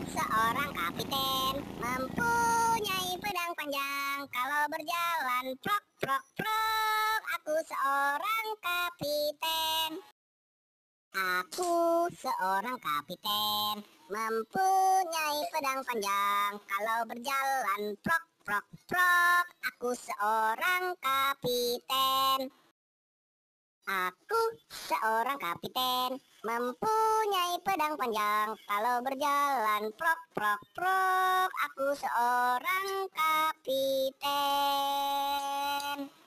seorang kapiten, mempunyai pedang panjang. Kalau berjalan prok prok prok, aku seorang kapiten. Aku seorang kapiten, mempunyai pedang panjang. Kalau berjalan prok prok prok, aku seorang kapiten. Aku seorang kapiten, mempunyai pedang panjang. Kalau berjalan prok prok prok, aku seorang kapiten.